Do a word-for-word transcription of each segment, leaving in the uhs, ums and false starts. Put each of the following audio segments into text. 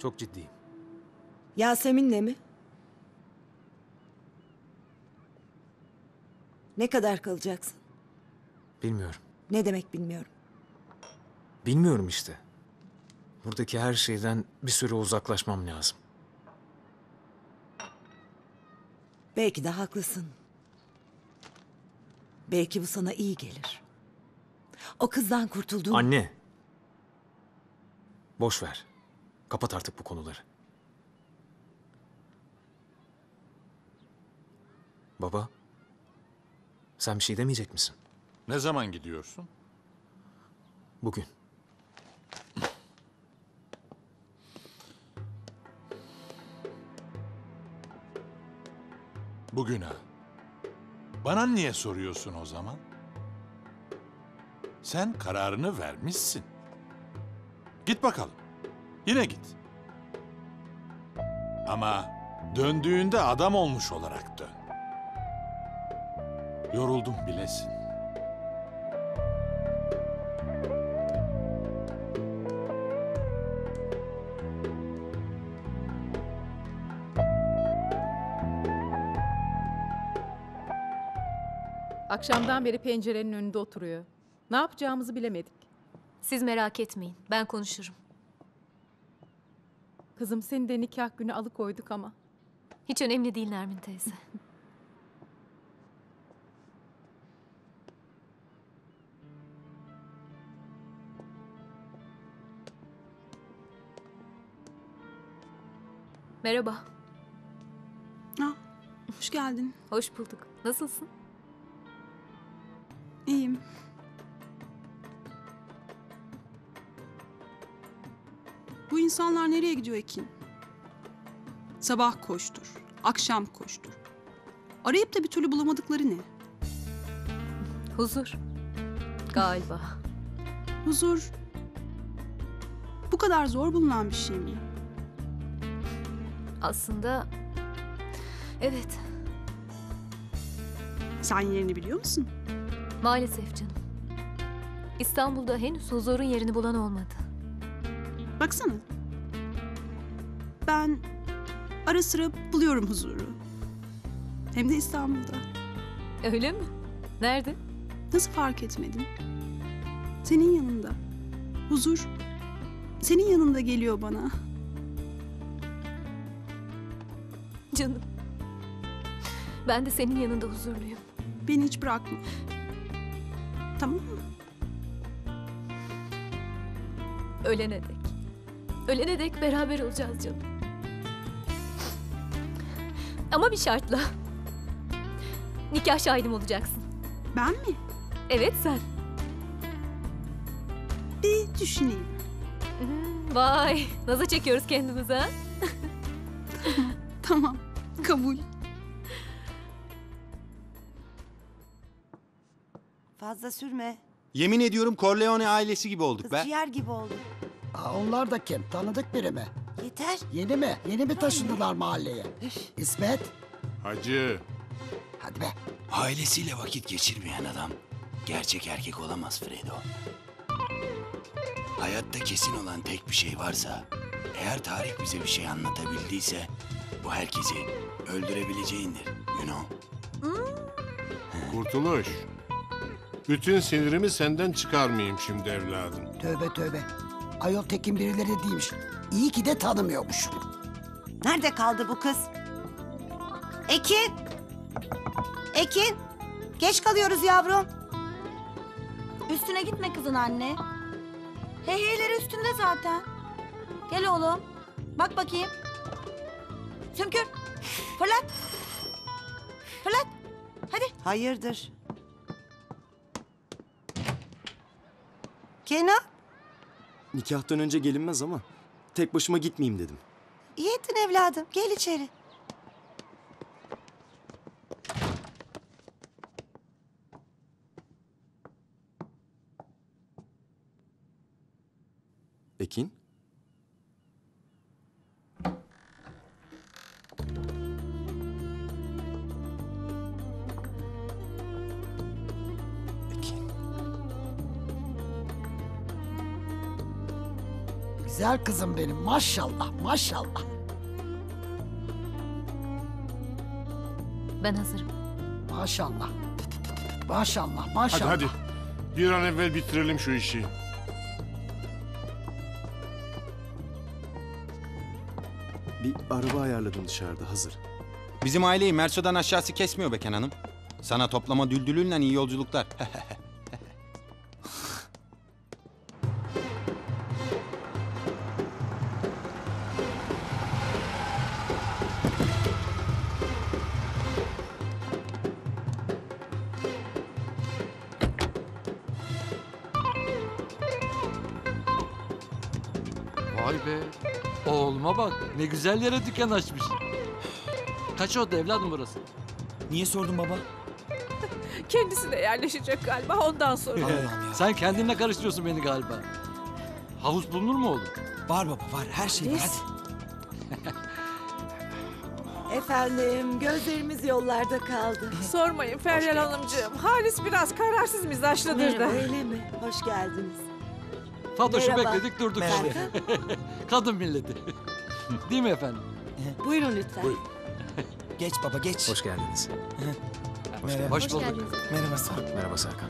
Çok ciddiyim. Yasemin'le mi? Ne kadar kalacaksın? Bilmiyorum. Ne demek bilmiyorum. Bilmiyorum işte. Buradaki her şeyden bir süre uzaklaşmam lazım. Belki de haklısın. Belki bu sana iyi gelir. O kızdan kurtulduğun... Anne. Boş ver. Kapat artık bu konuları. Baba. Sen bir şey demeyecek misin? Ne zaman gidiyorsun? Bugün. Bugün ha. Bana niye soruyorsun o zaman? Sen kararını vermişsin. Git bakalım. Yine git. Ama döndüğünde adam olmuş olarak dön. Yoruldum bilesin. Akşamdan beri pencerenin önünde oturuyor. Ne yapacağımızı bilemedik. Siz merak etmeyin. Ben konuşurum. Kızım seni de nikah günü alıkoyduk ama. Hiç önemli değil Nermin teyze. Merhaba. Ah, hoş geldin. Hoş bulduk. Nasılsın? İyiyim. Bu insanlar nereye gidiyor Ekin? Sabah koştur, akşam koştur. Arayıp da bir türlü bulamadıkları ne? Huzur. Galiba. Huzur. Bu kadar zor bulunan bir şey mi? Aslında... Evet. Sen yerini biliyor musun? Maalesef canım. İstanbul'da henüz huzurun yerini bulan olmadı. Baksana. Ben ara sıra buluyorum huzuru. Hem de İstanbul'da. Öyle mi? Nerede? Nasıl fark etmedin? Senin yanında. Huzur senin yanında geliyor bana. Canım. Ben de senin yanında huzurluyum. Beni hiç bırakma. Tamam mı? Ölene dek. Ölene dek beraber olacağız canım. Ama bir şartla. Nikah şahidim olacaksın. Ben mi? Evet sen. Bir düşüneyim. Hmm, Vay, naza çekiyoruz kendimize. Ha? Tamam, kabul. Fazla sürme. Yemin ediyorum Corleone ailesi gibi olduk Kız be. ciğer gibi oldu. Aa, onlar da kim? Tanıdık biri mi? Yeter. Yeni mi? Yeni mi taşındılar mahalleye? İsmet, Hacı. hadi be. Ailesiyle vakit geçirmeyen adam gerçek erkek olamaz Fredo. Hayatta kesin olan tek bir şey varsa, eğer tarih bize bir şey anlatabildiyse bu herkesi öldürebileceğindir, you know. Kurtuluş. Bütün sinirimi senden çıkarmayayım şimdi evladım. Tövbe tövbe. Ayol tekin birileri değilmiş. İyi ki de tanımıyormuş. Nerede kaldı bu kız? Ekin! Ekin! Geç kalıyoruz yavrum. Üstüne gitme kızın anne. Heyheyleri üstünde zaten. Gel oğlum. Bak bakayım. Sümkür. Fırlat. Fırlat. Hadi. Hayırdır? Kenan, Nikahtan önce gelinmez ama tek başıma gitmeyeyim dedim. iyi ettin evladım. Gel içeri. Ekin? Ekin. Güzel kızım benim, maşallah maşallah. Ben hazırım. Maşallah. Maşallah maşallah. Hadi hadi. Bir an evvel bitirelim şu işi. Bir araba ayarladım dışarıda hazır. Bizim aileyi Merso'dan aşağısı kesmiyor be Kenan'ım. Sana toplama düldülünle iyi yolculuklar. Vay be. Oğluma bak. Ne güzel yere dükkan açmış. Kaç oldu evladım burası? Niye sordun baba? Kendisi de yerleşecek galiba ondan sonra. Sen kendinle karıştırıyorsun beni galiba. Havuz bulunur mu oğlum? Var baba var her şey var hadi. Efendim gözlerimiz yollarda kaldı. Sormayın Feryal Hanımcığım. Halis biraz kararsız mizaçlıdır da. Öyle mi? Hoş geldiniz. Fatoş'u Merhaba. bekledik durduk işte. Kadın milleti. Değil mi efendim? Buyurun lütfen. Geç baba geç. Hoş geldiniz. Merhaba. Hoş bulduk. geldiniz. Merhaba sağ ol. Merhaba Serkan.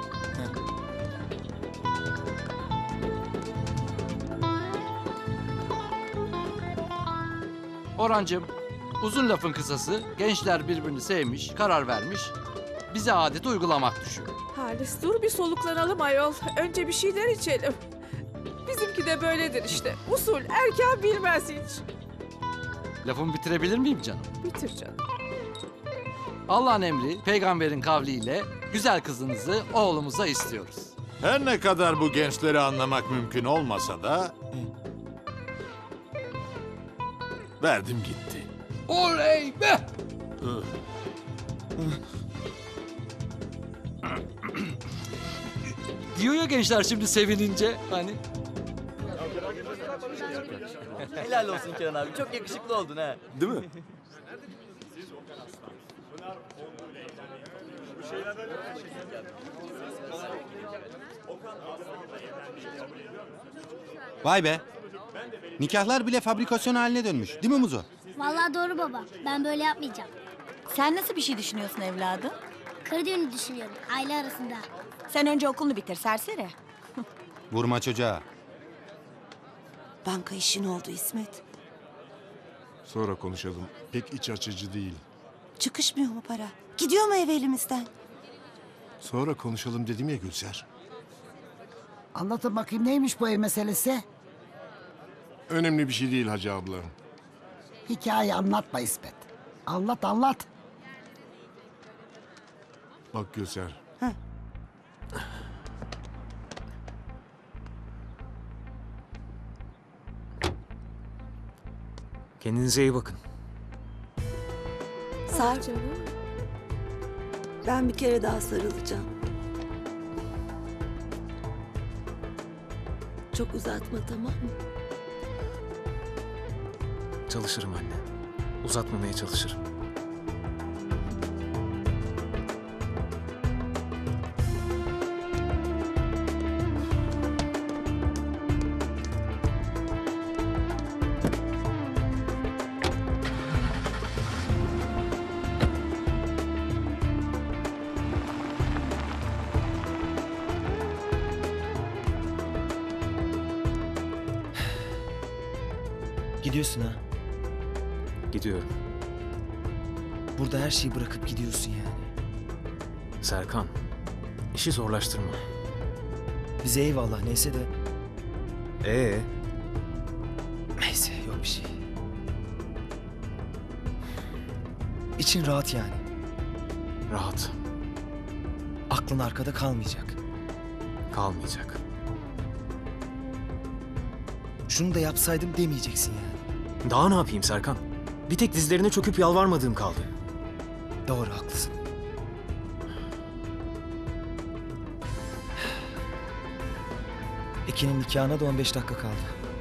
Orhancığım, uzun lafın kısası gençler birbirini sevmiş, karar vermiş. Bize adeti uygulamak düşüyor. Halis dur bir soluklanalım ayol. Önce bir şeyler içelim. Bizimki de böyledir işte. Usul erken bilmez hiç. Lafımı bitirebilir miyim canım? Bitir canım. Allah'ın emri, peygamberin kavliyle güzel kızınızı oğlumuza istiyoruz. Her ne kadar bu gençleri anlamak mümkün olmasa da... verdim gitti. Oley be! Diyor ya gençler şimdi sevinince hani. Helal olsun Kenan abi çok yakışıklı oldun ha. Değil mi? Vay be. Nikahlar bile fabrikasyon haline dönmüş. Değil mi Muzo? Vallahi doğru baba. Ben böyle yapmayacağım. Sen nasıl bir şey düşünüyorsun evladım? Kır düğünü düşünüyorum aile arasında. Sen önce okulunu bitir serseri. Vurma çocuğa. Banka işin oldu İsmet. Sonra konuşalım. Pek iç açıcı değil. Çıkışmıyor mu para? Gidiyor mu ev elimizden? Sonra konuşalım dedim ya Gülser. Anlatın bakayım neymiş bu ev meselesi? Önemli bir şey değil Hacı abla. Hikaye anlatma İsmet. Anlat anlat. Bak Gülser. Kendinize iyi bakın. Sar. Ben bir kere daha sarılacağım. Çok uzatma tamam mı? Çalışırım anne. Uzatmamaya çalışırım. Gidiyorsun ha. Gidiyorum. Burada her şeyi bırakıp gidiyorsun yani. Serkan, işi zorlaştırma. Bize eyvallah neyse de. Ee, Neyse yok bir şey. İçin rahat yani. rahat. Aklın arkada kalmayacak. Kalmayacak. Şunu da yapsaydım demeyeceksin yani. Daha ne yapayım Serkan? Bir tek dizlerine çöküp yalvarmadığım kaldı. Doğru haklısın. Ekin'in nikahına da on beş dakika kaldı.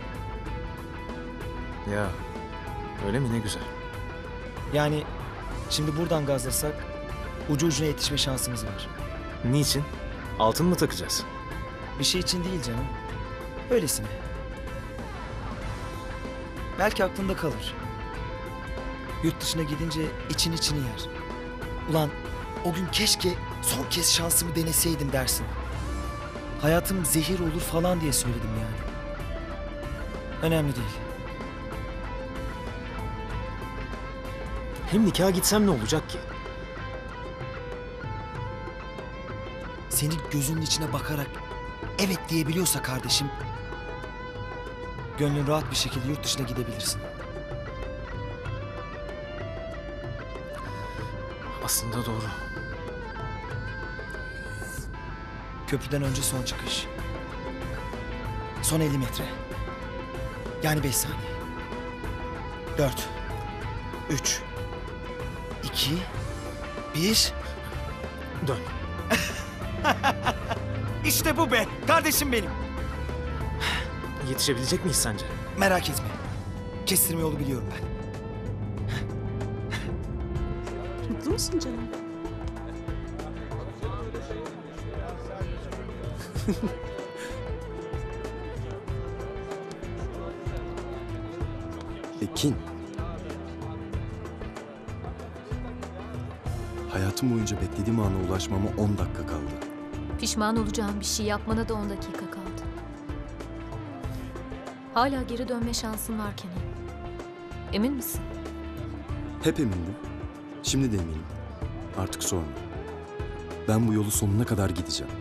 Ya, öyle mi ne güzel. Yani şimdi buradan gazlasak ucu ucuna yetişme şansımız var. Niçin? Altın mı takacağız? Bir şey için değil canım. Öylesine. Belki aklında kalır. Yurt dışına gidince için içini yer. Ulan o gün keşke son kez şansımı deneseydim dersin. Hayatım zehir olur falan diye söyledim yani. Önemli değil. Hem nikaha gitsem ne olacak ki? Senin gözünün içine bakarak evet diyebiliyorsa kardeşim, gönlün rahat bir şekilde yurt dışına gidebilirsin. Aslında doğru. Köprüden önce son çıkış. Son elli metre. Yani beş saniye. Dört. Üç. İki. Bir. Dön. İşte bu be. Kardeşim benim. Yetişebilecek miyiz sence? Merak etme. Kestirme yolu biliyorum ben. Mutlu musun canım? Ekin. Hayatım boyunca beklediğim ana ulaşmama on dakika kaldı. Pişman olacağım bir şey yapmana da on dakika kaldı. Hala geri dönme şansın var Kenan. Emin misin? Hep emindim. Şimdi de eminim. Artık sorma. Ben bu yolu sonuna kadar gideceğim.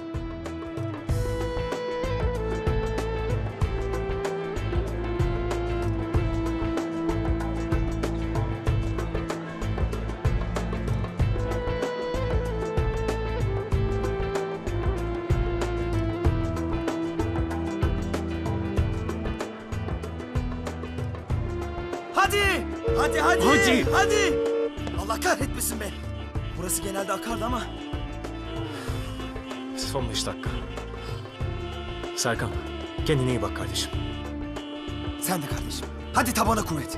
Hadi! Hadi hadi! Hadi! Hadi! Allah kahretmesin be. Burası genelde akardı ama. Son beş dakika. Serkan, kendine iyi bak kardeşim. Sen de kardeşim. Hadi tabana kuvvet.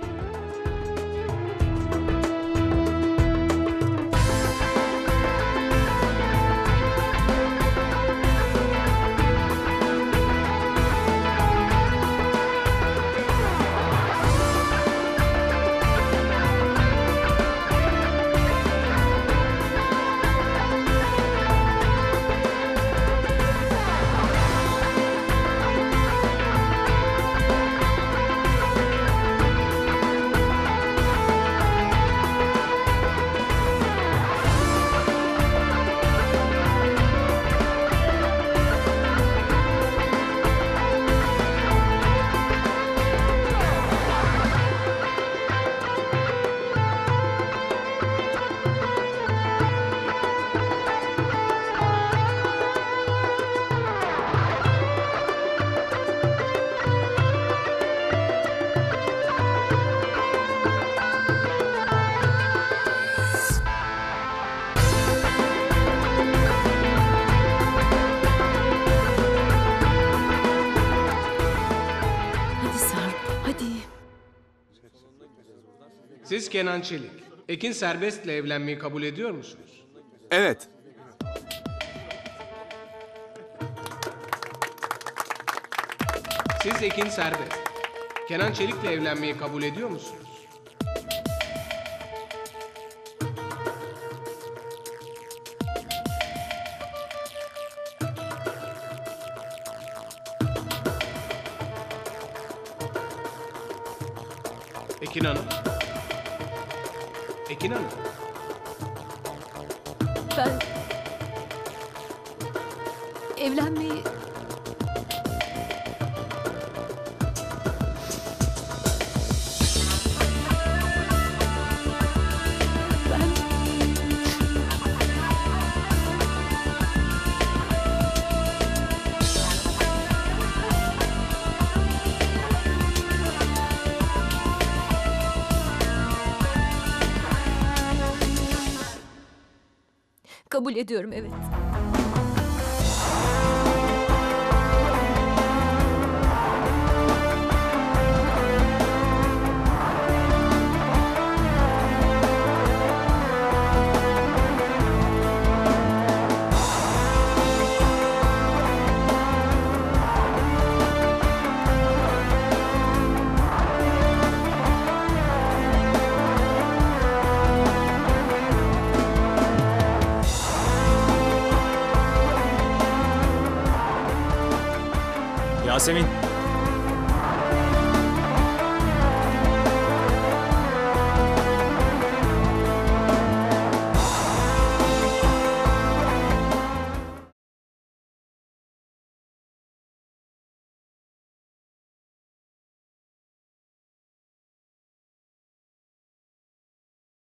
Siz Kenan Çelik, Ekin Serbest'le evlenmeyi kabul ediyor musunuz? Evet. Siz Ekin Serbest, Kenan Çelik'le evlenmeyi kabul ediyor musunuz? Ekin Hanım. Ekin Hanım. Ben evlenmeyi kabul ediyorum, evet. Yasemin.